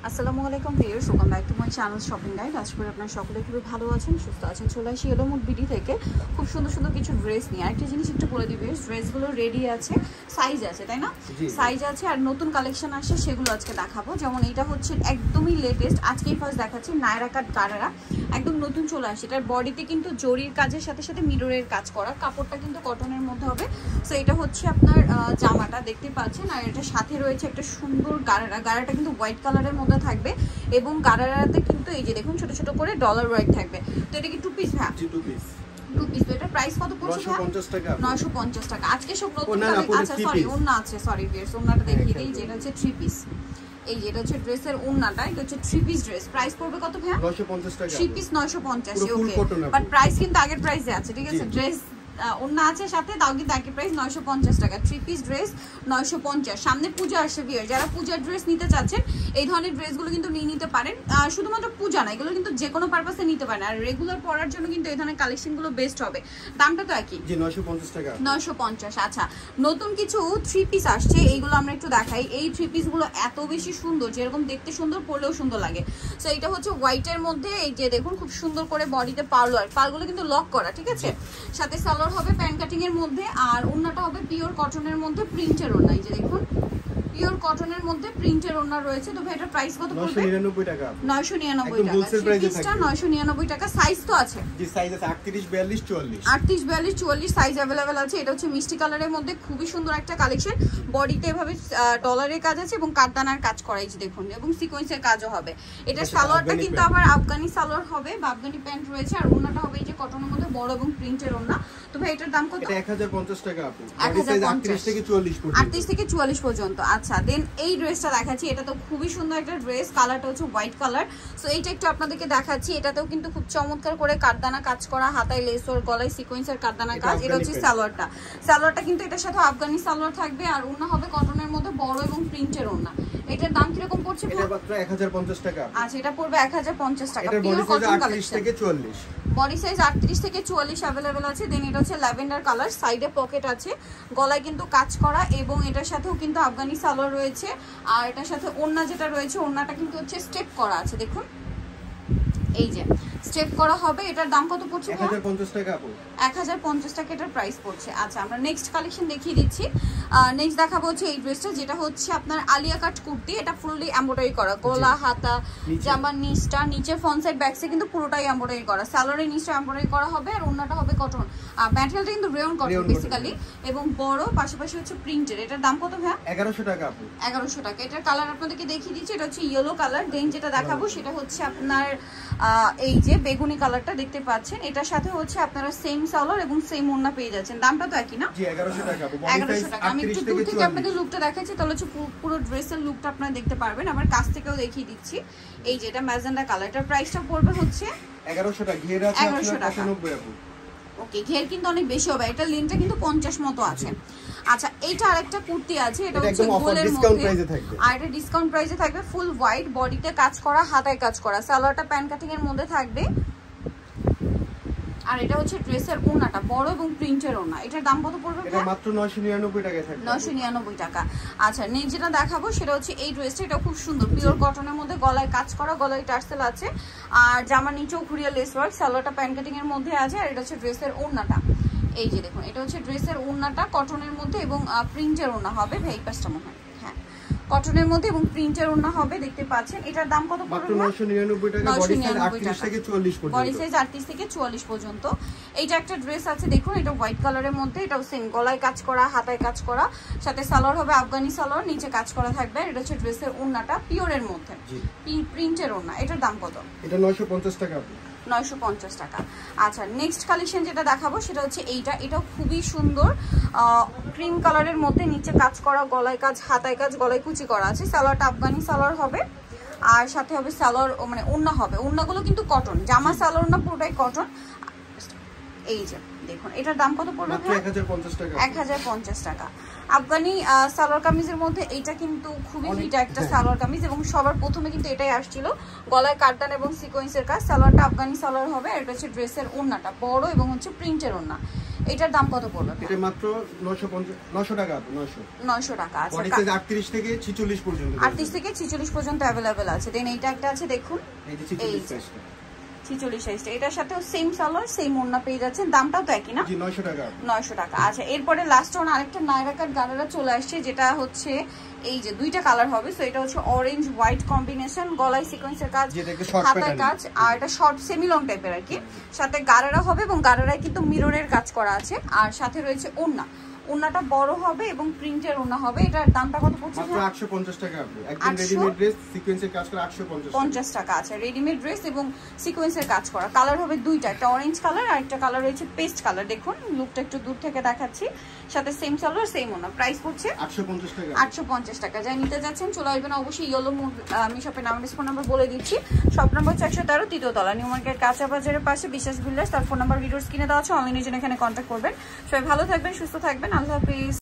আসসালামু আলাইকুম viewers, welcome back to my channel shopping guide. আশা করি আপনারা সকলে খুবই ভালো আছেন, সুস্থ আছেন। চলে আসি এলো মুড বিডি থেকে খুব সুন্দর সুন্দর কিছু ড্রেস নিয়ে। আরেকটা জিনিস একটু বলে দিবি, ড্রেসগুলো রেডি আছে, সাইজ আছে, তাই না? সাইজ আছে আর নতুন কালেকশন আসে, সেগুলো আজকে দেখাবো। যেমন এটা হচ্ছে একদমই লেটেস্ট, আজকেই ফার্স্ট দেখাচ্ছি নায়রাকাট গারারা, একদম নতুন চলে আসে। এটার বডিতে কিন্তু জরির কাজের সাথে সাথে মিররের কাজ করা, কাপড়টা কিন্তু কটনের মধ্যে হবে। সো এটা হচ্ছে আপনার জামাটা দেখতে পাচ্ছেন, আর এটার সাথে রয়েছে একটা সুন্দর গারারা। গারাটা কিন্তু হোয়াইট কালারের মধ্যে থাকবে এবং গারারাতে কিন্তু এই যে দেখুন ছোট ছোট করে ডলার ওয়ার্ক থাকবে। তো এটা কি টু পিস? হ্যাঁ, টু পিস। তো এটা প্রাইস কত পড়ছে? 950 টাকা। 950 টাকা। আজকে সব নতুন কালেকশন। আচ্ছা সরি, ওন্না আছে, সরি ভিউয়ার্স, ওন্নাটা দেখিয়ে দেই। যেটা হচ্ছে থ্রি পিস, এই যেটা হচ্ছে ড্রেসের ওন্নাটা, এটা হচ্ছে থ্রি পিস ড্রেস। প্রাইস পড়বে কত ভাইয়া? 950 টাকা। Three piece 950। Okay, but price কিন্তু আগের প্রাইসে আছে, ঠিক আছে? ড্রেস ওন্না আছে সাথে, তাও কিন্তু একই প্রাইস 950 টাকা। Three piece dress 950। সামনে পূজা আসছে ভিউয়ার, যারা পূজার ড্রেস নিতে চাচ্ছেন এই ধরনের ড্রেসগুলো কিন্তু নিয়ে নিতে পারেন। শুধুমাত্র পূজা না, এগুলো কিন্তু যে কোনো পারপাসে নিতে পারেন, আর রেগুলার পরার জন্য কিন্তু এই ধরনের কালেকশনগুলো বেস্ট হবে। দামটা তো একই, জি 950 টাকা। 950। আচ্ছা, নতুন কিছু থ্রি পিস আসছে, এইগুলো আমরা একটু দেখাই। এই থ্রি পিসগুলো এত বেশি সুন্দর, যেরকম দেখতে সুন্দর, পরলেও সুন্দর লাগে। সো এটা হচ্ছে হোয়াইটের মধ্যে, এই যে দেখুন খুব সুন্দর করে বডিতে পার্লগুলো কিন্তু লক করা, ঠিক আছে? সাথে সালোয়ার হবে প্যান্ট কাটিং এর মধ্যে, আর ওন্নাটা হবে পিওর কটনের মধ্যে, প্রিন্টের ওন্না। এই যে দেখুন পিওর কটনের মধ্যে প্রিন্টের ওন্না রয়েছে। তো ভাই এটার প্রাইস কত পড়বে? 999 টাকা। 999 টাকা। হোলসেল প্রাইসটা 999 টাকা। সাইজ তো আছে? জি সাইজ আছে 38 42 44। 38 42 44 সাইজ अवेलेबल আছে। এটা হচ্ছে মিষ্টি কালারের মধ্যে খুবই সুন্দর একটা কালেকশন। বডিতে এভাবে ডলারের কাজ আছে এবং কাটদানার কাজ করা, এই যে দেখুন, এবং সিকোয়েন্সের কাজও হবে। এটা সালোয়ারটা কিন্তু আবার আফগানি সালোয়ার হবে বা আফগানি প্যান্ট রয়েছে, আর ওন্নাটা হবে এই যে কটনের মধ্যে বড় এবং প্রিন্টের ওন্না। তো ভাই এটার দাম কত? এটা 1050 টাকা আপু। 38 থেকে 44 পর্যন্ত। 38 থেকে 44 পর্যন্ত। আচ্ছা, দেন এই ড্রেসটা দেখাচ্ছি। এটা তো খুবই সুন্দর একটা ড্রেস, কালারটা হচ্ছে হোয়াইট কালার। সো এইটা একটু আপনাদেরকে দেখাচ্ছি। এটাতেও কিন্তু খুব চমৎকার করে কাটদানা কাজ করা, হাতায় লেস ওর, গলায় সিকোয়েন্সের কাটদানা কাজ। এটা হচ্ছে সালোয়ারটা কিন্তু এটার সাথে আফগানি সালোয়ার থাকবে, আর ওন্না হবে কটনের মধ্যে বড় এবং প্রিন্টের ওন্না। এটার দাম কিরকম পড়ছে? এটা মাত্র 1050 টাকা। আচ্ছা, এটা পড়বে 1050 টাকা। Pure cotton collection. 38 থেকে 44। বডি সাইজ 38 থেকে 44 अवेलेबल আছে। দেন এটা হচ্ছে ল্যাভেন্ডার কালার, সাইডে পকেট আছে, গলায় কিন্তু কাজ করা, এবং এটার সাথেও কিন্তু আফগানি সালোয়ার রয়েছে। আর এটার সাথে ওন্না যেটা রয়েছে, ওন্নাটা কিন্তু হচ্ছে স্টেপ করা আছে, দেখুন এই যে স্টেপ করা হবে। এটার দাম কত পড়ছে? 1050 টাকা আপু। 1050 টাকা এটার প্রাইস পড়ছে। আচ্ছা, আমরা নেক্সট কালেকশন দেখিয়ে দিচ্ছি। নেক্সট দেখাবো হচ্ছে এই ড্রেসটা, যেটা হচ্ছে আপনার আলিয়া কাট কুর্তি। এটা ফুললি এমব্রয়ডারি করা, গলা, হাতা, জামার নিচটা, নিচে ফ্রন্ট সাইড ব্যাক সাইড কিন্তু পুরোটাই এমব্রয়ডারি করা। সালোয়ারের নিচটা এমব্রয়ডারি করা হবে, আর ওন্নাটা হবে কটন। ম্যাটেরিয়ালটা কিন্তু রেয়ন কটন বেসিক্যালি, এবং বড়, পাশাপাশি হচ্ছে প্রিন্টের। এটার দাম কত ভাই? 1100 টাকা আপু। 1100 টাকা। এটার কালার আপনাদেরকে দেখিয়ে দিচ্ছি। এটা হচ্ছে ইয়েলো কালার। দেন যেটা দেখাবো সেটা হচ্ছে আপনার এই যে বেগুনি কালারটা দেখতে পাচ্ছেন। এটার সাথে হচ্ছে আপনারা সেম সালোয়ার এবং সেম ওন্না পেয়ে যাচ্ছেন। দামটা তো একই না? জি 1100 টাকা। 1100 টাকা। আমি একটু দূর থেকে আপনাদের লুকটা দেখাচ্ছি, তাহলে হচ্ছে পুরো ড্রেসের লুকটা আপনারা দেখতে পারবেন। আমার কাছ থেকেও দেখিয়ে দিচ্ছি। এই যে এটা ম্যাজেন্ডা কালার, এটার প্রাইসটা পড়বে হচ্ছে 1100 টাকা। ঘের আছে 95 আপু। ওকে, ঘের কিন্তু অনেক বেশি হবে। এটা লেন্থটা কিন্তু 50 মতো আছে। আচ্ছা, এইটা আরেকটা কুর্তি আছে, এটা হচ্ছে গোলের মধ্যে, আর এটা ডিসকাউন্ট প্রাইসে থাকবে। ফুল হোয়াইট, বডিতে কাজ করা, হাতায় কাজ করা, সালোয়ারটা প্যান্ট কাটিং এর মধ্যে থাকবে, আর এটা হচ্ছে ড্রেসের ওন্নাটা বড় এবং প্রিন্টের ওন্না। এটার দাম কত পড়বে? এটা মাত্র 999 টাকায় থাকবে। 999 টাকা। আচ্ছা, নেক্সট যেটা দেখাবো সেটা হচ্ছে এই ড্রেসটা। এটা খুব সুন্দর, পিওর কটনের মধ্যে, গলায় কাজ করা, গলায় টার্সেল আছে, আর জামার নিচেও ঘুরিয়ে লেস ওয়ার্ক, সালোয়ারটা প্যান্ট কাটিং এর মধ্যে আছে, আর এটা হচ্ছে ড্রেসের ওন্নাটা। এই যে দেখুন, এটা হচ্ছে ড্রেসের ওন্নাটা কটনের মধ্যে এবং প্রিন্টের ওন্না হবে। ভাই পাঁচটা মনে হয়, হ্যাঁ কটনের মধ্যে এবং প্রিন্টের ওন্না হবে, দেখতে পাচ্ছেন। এটার দাম কত পড়বে? মাত্র 999 টাকা। বডি সাইজ 38 থেকে 44 পর্যন্ত। বডি সাইজ 38 থেকে 44 পর্যন্ত। এইটা একটা ড্রেস আছে, দেখুন এটা হোয়াইট কালারের মধ্যে, এটাও সেম গলায় কাজ করা, হাতায় কাজ করা, সাথে সালোয়ার হবে আফগানি সালোয়ার, নিচে কাজ করা থাকবে। এটা হচ্ছে ড্রেসের ওন্নাটা পিওরের মধ্যে, প্রিন্টের ওন্না। এটার দাম কত? এটা 950 টাকা। 950 টাকা। আচ্ছা, নেক্সট কালেকশন যেটা দেখাবো সেটা হচ্ছে এইটা। এটাও খুবই সুন্দর, ক্রিম কালারের মধ্যে, নিচে কাজ করা, গলায় কাজ, হাতায় কাজ, গলায় কুচি করা আছে। সালোয়ারটা আফগানি সালোয়ার হবে, আর সাথে হবে সালোয়ার, মানে ওন্না হবে। ওন্নাগুলো কিন্তু কটন, জামা সালোয়ার না, পুরোটাই কটন। এই যে দেখুন, এটার দাম কত পড়বে? 1050 টাকা। 1050 টাকা। আফগানি সালোয়ার কামিজের মধ্যে এইটা কিন্তু খুবই হিট একটা সালোয়ার কামিজ, এবং সবার প্রথমে কিন্তু এটাই আসছিল, গলায় কাটদান এবং সিকোয়েন্সের কাজ। সালোয়ারটা আফগানি সালোয়ার হবে, আর এটা হচ্ছে ড্রেসের ওন্নাটা বড় এবং হচ্ছে প্রিন্টের ওন্না। এটার দাম কত পড়বে? এটা মাত্র 900 টাকা। 900 টাকা। আচ্ছা, বডি সাইজ 38 থেকে 46 পর্যন্ত, 38 থেকে 46 পর্যন্ত अवेलेबल আছে। দেন এইটা একটা আছে দেখুন, এই যে 46 সাইজটা, 46 সাইজটা। এটার সাথেও সেম সালোয়ার সেম ওড়না পেয়ে যাচ্ছেন, দামটাও তো একই না? জি 900 টাকা। 900 টাকা। আচ্ছা, এরপরে লাস্ট ওয়ান আরেকটা নায়রা কাট গারারা চলে আসছে, যেটা হচ্ছে এই যে দুইটা কালার হবে। সো এটা হচ্ছে অরেঞ্জ হোয়াইট কম্বিনেশন, গলায় সিকোয়েন্সের কাজ, হাতায় কাজ, আর এটা শর্ট সেমি লং টাইপের আর কি। সাথে গারারা হবে এবং গারারায় কিন্তু মিররের কাজ করা আছে, আর সাথে রয়েছে ওড়না। ওড়নাটা বড় হবে এবং প্রিন্টের ওড়না হবে। এটার দামটা কত পড়ছে? মাত্র 850 টাকা। একদম রেডিমেড ড্রেস সিকোয়েন্সের কাজ করা 850 টাকা। আচ্ছা, রেডিমেড ড্রেস এবং সিকোয়েন্সের কাজ করা। কালার হবে দুইটা, একটা অরেঞ্জ কালার আর একটা কালার রয়েছে পেস্ট কালার। দেখুন লুকটা একটু দূর থেকে দেখাচ্ছি, সাথে সেম সালোয়ার সেম ওড়না। প্রাইস পড়ছে 850 টাকা। 850 টাকা। যাই নিতে যাচ্ছেন চলে আসবেন অবশ্যই ইয়েলো মুড। আমি শপের নাম ফোন নাম্বার বলে দিচ্ছি। শপ নাম্বার 113, তৃতীয় তলা, নিউ মার্কেট, কাঁচা বাজারের পাশে, বিশ্বাস বিল্ডার্স। তার ফোন নাম্বার ভিডিওর স্ক্রিনে দেওয়া আছে, অনলাইনে জন্য এখানে কন্ট্যাক্ট করবেন। সবাই ভালো থাকবেন, সুস্থ থাকবেন, আল্লাহ হাফেজ।